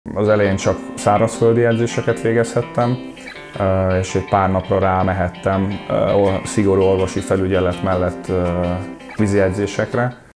Az elején csak szárazföldi edzéseket végezhettem, és egy pár napra rámehettem szigorú orvosi felügyelet mellett vízi edzésekre.